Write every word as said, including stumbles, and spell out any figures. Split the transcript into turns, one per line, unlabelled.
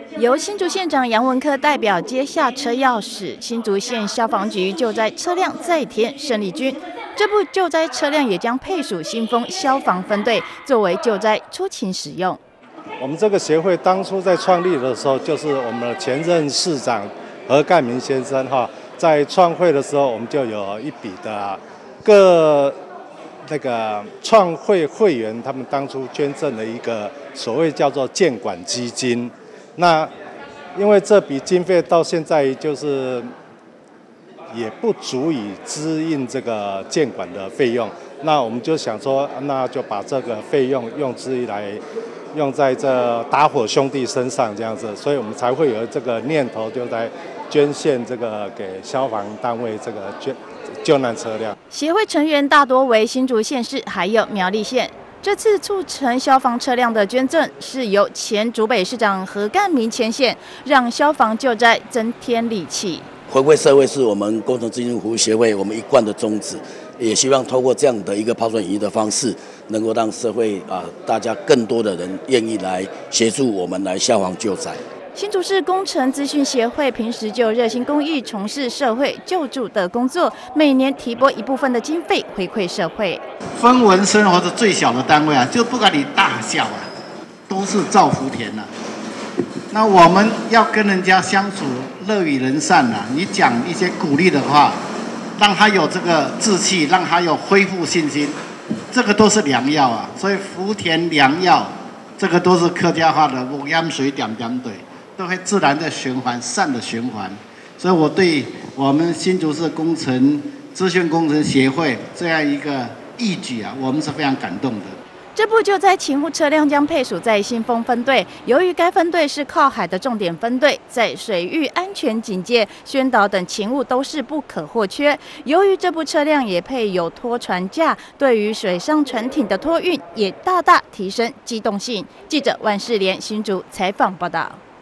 由新竹县长杨文科代表接下车钥匙，新竹县消防局救灾车辆再添胜利军。这部救灾车辆也将配属新丰消防分队，作为救灾出勤使用。
我们这个协会当初在创立的时候，就是我们的前任市长何干明先生哈，在创会的时候，我们就有一笔的各那个创会会员他们当初捐赠的一个所谓叫做建管基金。那因为这笔经费到现在就是也不足以支应这个建管的费用，那我们就想说，那就把这个费用用之来用在这打火兄弟身上这样子，所以我们才会有这个念头，就在捐献这个给消防单位这个捐救难车辆。
协会成员大多为新竹县市还有苗栗县。这次促成消防车辆的捐赠，是由前竹北市长何干明牵线，让消防救灾增添力气。
回馈社会是我们工程资讯服务协会我们一贯的宗旨，也希望透过这样的一个抛砖引玉的方式，能够让社会啊大家更多的人愿意来协助我们来消防救灾。
新竹市工程资讯协会平时就热心公益，从事社会救助的工作，每年提拨一部分的经费回馈社会。
分文生活的最小的单位啊，就不管你大小啊，都是造福田啊。那我们要跟人家相处乐与人善啊，你讲一些鼓励的话，让他有这个志气，让他有恢复信心，这个都是良药啊。所以福田良药，这个都是客家话的“五淹水点点对”。都会自然的循环，善的循环，所以我对我们新竹市工程资讯工程协会这样一个义举啊，我们是非常感动的。
这部救灾勤务车辆将配属在新丰分队，由于该分队是靠海的重点分队，在水域安全警戒、宣导等勤务都是不可或缺。由于这部车辆也配有拖船架，对于水上船艇的托运也大大提升机动性。记者万世莲新竹采访报道。